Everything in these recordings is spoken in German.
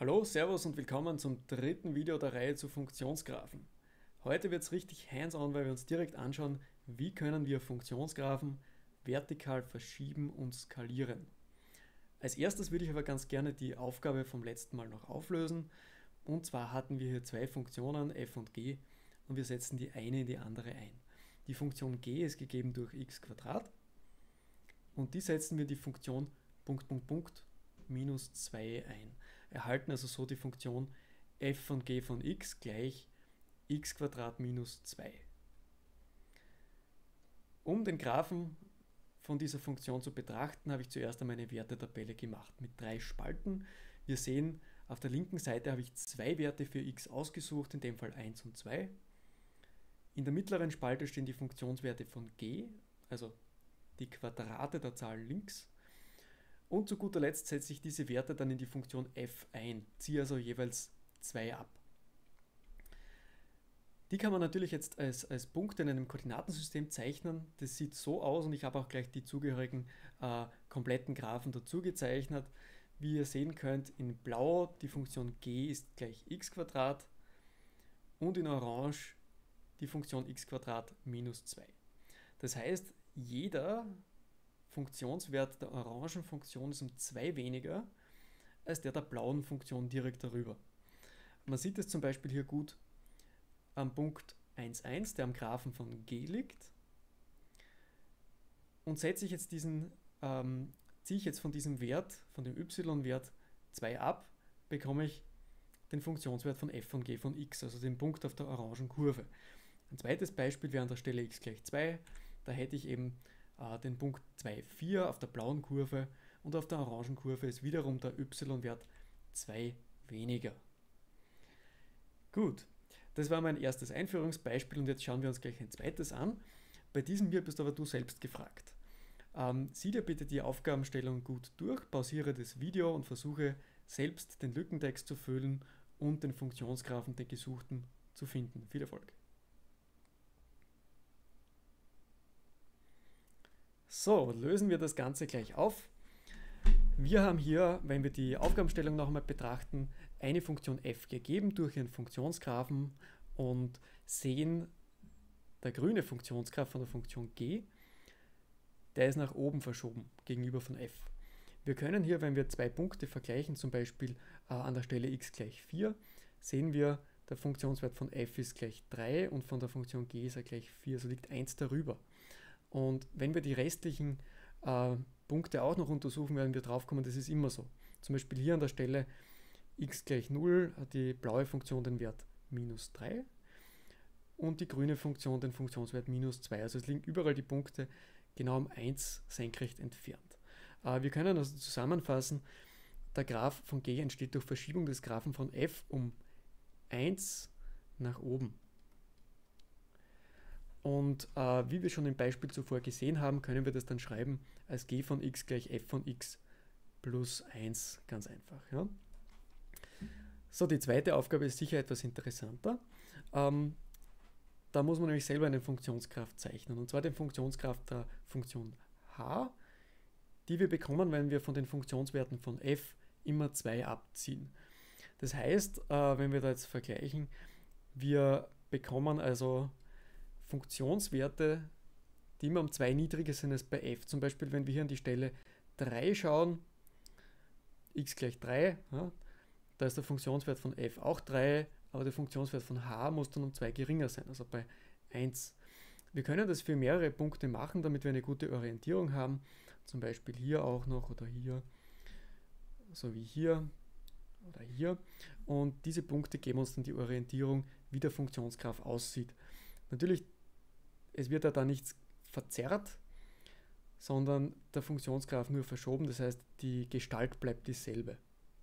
Hallo, Servus und willkommen zum dritten Video der Reihe zu Funktionsgraphen. Heute wird es richtig hands-on, weil wir uns direkt anschauen, wie können wir Funktionsgraphen vertikal verschieben und skalieren. Als erstes würde ich aber ganz gerne die Aufgabe vom letzten Mal noch auflösen. Und zwar hatten wir hier zwei Funktionen, f und g, und wir setzen die eine in die andere ein. Die Funktion g ist gegeben durch x² und die setzen wir in die Funktion ... minus 2 ein. Erhalten also so die Funktion f von g von x gleich x² minus 2. Um den Graphen von dieser Funktion zu betrachten, habe ich zuerst einmal eine Wertetabelle gemacht mit 3 Spalten. Wir sehen, auf der linken Seite habe ich 2 Werte für x ausgesucht, in dem Fall 1 und 2. In der mittleren Spalte stehen die Funktionswerte von g, also die Quadrate der Zahl links. Und zu guter Letzt setze ich diese Werte dann in die Funktion f ein, ziehe also jeweils 2 ab. Die kann man natürlich jetzt als Punkte in einem Koordinatensystem zeichnen. Das sieht so aus und ich habe auch gleich die zugehörigen kompletten Graphen dazu gezeichnet. Wie ihr sehen könnt, in blau die Funktion g ist gleich x² und in orange die Funktion x² minus 2. Das heißt, jeder Funktionswert der orangen Funktion ist um 2 weniger als der blauen Funktion direkt darüber. Man sieht es zum Beispiel hier gut am Punkt 1,1, der am Graphen von g liegt. Und setze ich jetzt ziehe ich jetzt von diesem Wert, von dem y-Wert 2 ab, bekomme ich den Funktionswert von f von g von x, also den Punkt auf der orangen Kurve. Ein zweites Beispiel wäre an der Stelle x gleich 2, da hätte ich eben den Punkt 2,4 auf der blauen Kurve und auf der orangen Kurve ist wiederum der y-Wert 2 weniger. Gut, das war mein erstes Einführungsbeispiel und jetzt schauen wir uns gleich ein zweites an. Bei diesem hier bist aber du selbst gefragt. Sieh dir bitte die Aufgabenstellung gut durch, pausiere das Video und versuche selbst den Lückentext zu füllen und den Funktionsgraphen, den gesuchten, zu finden. Viel Erfolg! So, lösen wir das Ganze gleich auf. Wir haben hier, wenn wir die Aufgabenstellung noch einmal betrachten, eine Funktion f gegeben durch ihren Funktionsgraphen und sehen, der grüne Funktionsgraph von der Funktion g, der ist nach oben verschoben gegenüber von f. Wir können hier, wenn wir zwei Punkte vergleichen, zum Beispiel an der Stelle x gleich 4, sehen wir, der Funktionswert von f ist gleich 3 und von der Funktion g ist er gleich 4, also liegt 1 darüber. Und wenn wir die restlichen Punkte auch noch untersuchen, werden wir drauf kommen, das ist immer so. Zum Beispiel hier an der Stelle x gleich 0 hat die blaue Funktion den Wert minus 3 und die grüne Funktion den Funktionswert minus 2. Also es liegen überall die Punkte genau um 1 senkrecht entfernt. Wir können also zusammenfassen, der Graph von g entsteht durch Verschiebung des Graphen von f um 1 nach oben. Und wie wir schon im Beispiel zuvor gesehen haben, können wir das dann schreiben als g von x gleich f von x plus 1, ganz einfach. Ja. So, die zweite Aufgabe ist sicher etwas interessanter. Da muss man nämlich selber einen Funktionsgraph zeichnen, und zwar den Funktionsgraph der Funktion h, die wir bekommen, wenn wir von den Funktionswerten von f immer 2 abziehen. Das heißt, wenn wir da jetzt vergleichen, wir bekommen also Funktionswerte, die immer um 2 niedriger sind als bei f. Zum Beispiel, wenn wir hier an die Stelle 3 schauen, x gleich 3, ja, da ist der Funktionswert von f auch 3, aber der Funktionswert von h muss dann um 2 geringer sein, also bei 1. Wir können das für mehrere Punkte machen, damit wir eine gute Orientierung haben. Zum Beispiel hier auch noch oder hier, so wie hier oder hier. Und diese Punkte geben uns dann die Orientierung, wie der Funktionsgraph aussieht. Natürlich, es wird ja da nichts verzerrt, sondern der Funktionsgraph nur verschoben, das heißt, die Gestalt bleibt dieselbe.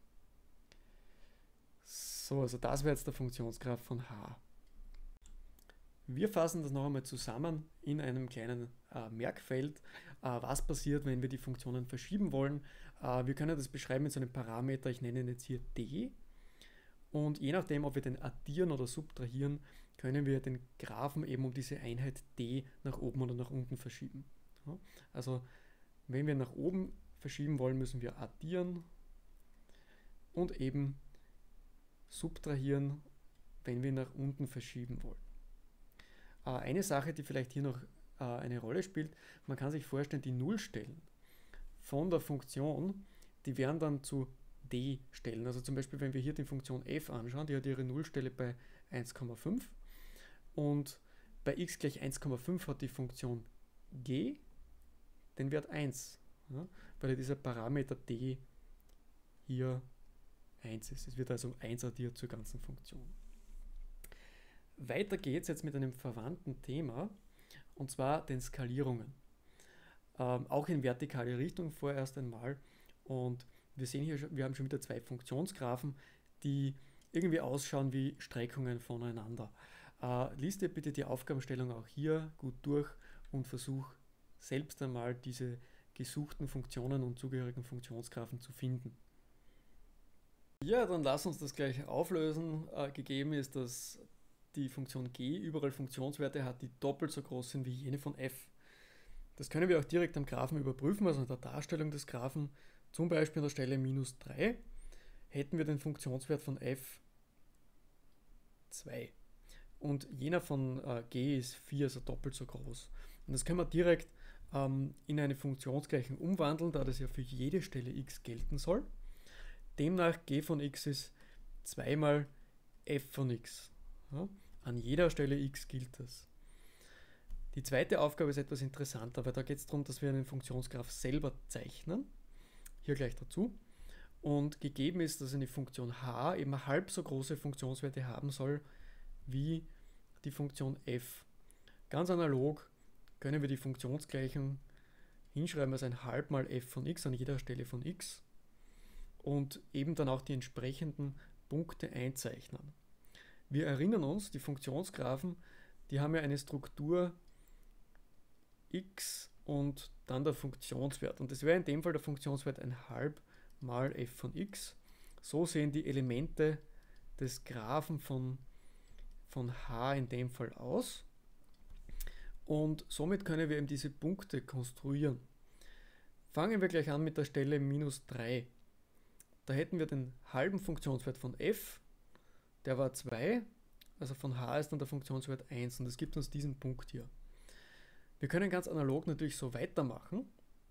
So, also das wäre jetzt der Funktionsgraph von h. Wir fassen das noch einmal zusammen in einem kleinen Merkfeld, was passiert, wenn wir die Funktionen verschieben wollen. Wir können das beschreiben mit so einem Parameter, ich nenne ihn jetzt hier d. Und je nachdem, ob wir den addieren oder subtrahieren, können wir den Graphen eben um diese Einheit d nach oben oder nach unten verschieben. Ja, also wenn wir nach oben verschieben wollen, müssen wir addieren und eben subtrahieren, wenn wir nach unten verschieben wollen. Eine Sache, die vielleicht hier noch eine Rolle spielt, man kann sich vorstellen, die Nullstellen von der Funktion, die werden dann zu d-Stellen. Also zum Beispiel, wenn wir hier die Funktion f anschauen, die hat ihre Nullstelle bei 1,5 und bei x gleich 1,5 hat die Funktion g den Wert 1, ja, weil dieser Parameter d hier 1 ist. Es wird also 1 addiert zur ganzen Funktion. Weiter geht es jetzt mit einem verwandten Thema, und zwar den Skalierungen. Auch in vertikale Richtung vorerst einmal. Und wir sehen hier, wir haben schon wieder zwei Funktionsgraphen, die irgendwie ausschauen wie Streckungen voneinander. Lies dir bitte die Aufgabenstellung auch hier gut durch und versuch selbst einmal diese gesuchten Funktionen und zugehörigen Funktionsgraphen zu finden. Ja, dann lass uns das gleich auflösen. Gegeben ist, dass die Funktion g überall Funktionswerte hat, die doppelt so groß sind wie jene von f. Das können wir auch direkt am Graphen überprüfen, also in der Darstellung des Graphen, zum Beispiel an der Stelle -3, hätten wir den Funktionswert von f 2. Und jener von g ist 4, also doppelt so groß. Und das können wir direkt in eine Funktionsgleichung umwandeln, da das ja für jede Stelle x gelten soll. Demnach g von x ist 2 mal f von x. Ja, an jeder Stelle x gilt das. Die zweite Aufgabe ist etwas interessanter, weil da geht es darum, dass wir einen Funktionsgraph selber zeichnen. Hier gleich dazu. Und gegeben ist, dass eine Funktion h eben halb so große Funktionswerte haben soll wie die Funktion f. Ganz analog können wir die Funktionsgleichung hinschreiben als ein halb mal f von x an jeder Stelle von x und eben dann auch die entsprechenden Punkte einzeichnen. Wir erinnern uns, die Funktionsgraphen, die haben ja eine Struktur x und dann der Funktionswert. Und das wäre in dem Fall der Funktionswert ein halb mal f von x. So sehen die Elemente des Graphen von h in dem Fall aus. Und somit können wir eben diese Punkte konstruieren. Fangen wir gleich an mit der Stelle -3. Da hätten wir den halben Funktionswert von f, der war 2, also von h ist dann der Funktionswert 1 und das gibt uns diesen Punkt hier. Wir können ganz analog natürlich so weitermachen.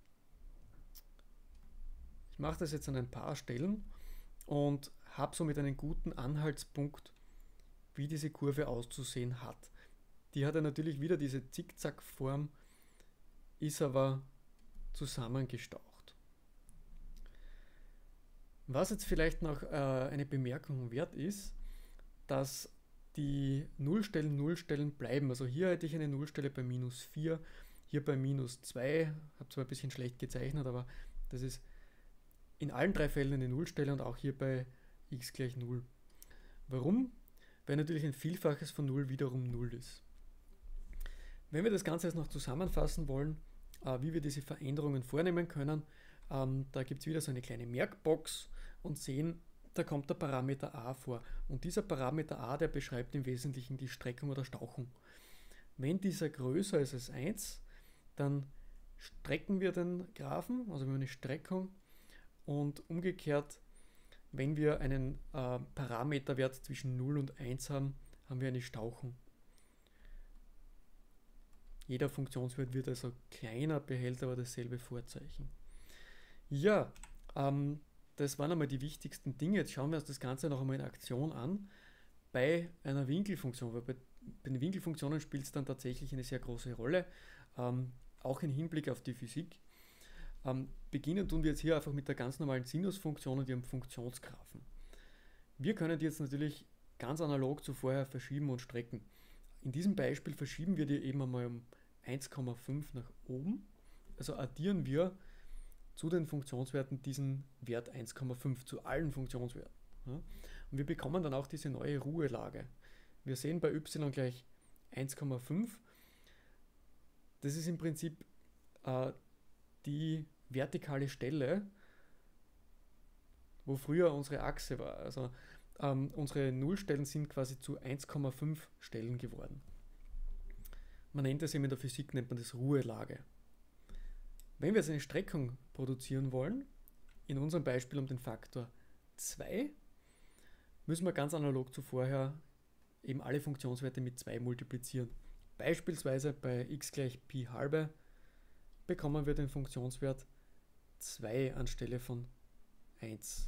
Ich mache das jetzt an ein paar Stellen und habe somit einen guten Anhaltspunkt, wie diese Kurve auszusehen hat. Die hat ja natürlich wieder diese Zickzackform, ist aber zusammengestaucht. Was jetzt vielleicht noch eine Bemerkung wert ist, dass die Nullstellen bleiben. Also hier hätte ich eine Nullstelle bei -4, hier bei -2, habe zwar ein bisschen schlecht gezeichnet, aber das ist in allen drei Fällen eine Nullstelle und auch hier bei x gleich 0. Warum? Weil natürlich ein Vielfaches von 0 wiederum 0 ist. Wenn wir das Ganze jetzt noch zusammenfassen wollen, wie wir diese Veränderungen vornehmen können, da gibt es wieder so eine kleine Merkbox und sehen, da kommt der Parameter a vor. Und dieser Parameter a, der beschreibt im Wesentlichen die Streckung oder Stauchung. Wenn dieser größer ist als 1, dann strecken wir den Graphen, also wir haben eine Streckung. Und umgekehrt, wenn wir einen Parameterwert zwischen 0 und 1 haben, haben wir eine Stauchung. Jeder Funktionswert wird also kleiner, behält aber dasselbe Vorzeichen. Ja, das waren einmal die wichtigsten Dinge. Jetzt schauen wir uns das Ganze noch einmal in Aktion an. Bei einer Winkelfunktion, weil bei den Winkelfunktionen spielt es dann tatsächlich eine sehr große Rolle, auch im Hinblick auf die Physik. Beginnen tun wir jetzt hier einfach mit der ganz normalen Sinusfunktion und ihrem Funktionsgraphen. Wir können die jetzt natürlich ganz analog zu vorher verschieben und strecken. In diesem Beispiel verschieben wir die eben einmal um 1,5 nach oben, also addieren wir zu den Funktionswerten diesen Wert 1,5 zu allen Funktionswerten. Ja? Und wir bekommen dann auch diese neue Ruhelage. Wir sehen bei y gleich 1,5. Das ist im Prinzip die vertikale Stelle, wo früher unsere Achse war. Also unsere Nullstellen sind quasi zu 1,5 Stellen geworden. Man nennt das eben in der Physik, nennt man das Ruhelage. Wenn wir jetzt eine Streckung produzieren wollen, in unserem Beispiel um den Faktor 2, müssen wir ganz analog zu vorher eben alle Funktionswerte mit 2 multiplizieren. Beispielsweise bei x gleich Pi halbe bekommen wir den Funktionswert 2 anstelle von 1.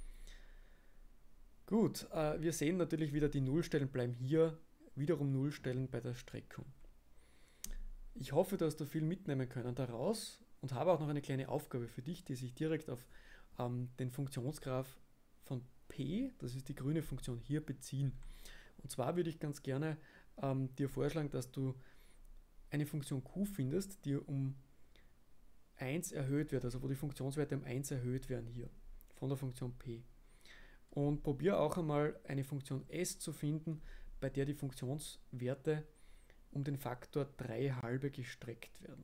Gut, wir sehen natürlich wieder, die Nullstellen bleiben hier, wiederum Nullstellen bei der Streckung. Ich hoffe, dass du viel mitnehmen können daraus und habe auch noch eine kleine Aufgabe für dich, die sich direkt auf den Funktionsgraph von p, das ist die grüne Funktion, hier beziehen. Und zwar würde ich ganz gerne dir vorschlagen, dass du eine Funktion q findest, die um 1 erhöht wird, also wo die Funktionswerte um 1 erhöht werden hier von der Funktion p. Und probiere auch einmal eine Funktion s zu finden, bei der die Funktionswerte um den Faktor 3 halbe gestreckt werden.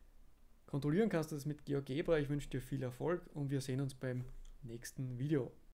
Kontrollieren kannst du das mit GeoGebra. Ich wünsche dir viel Erfolg und wir sehen uns beim nächsten Video.